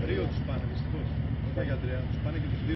Δύο τους πάνε δυστυχώς. Τα γιατρία τους πάνε και τους δύο.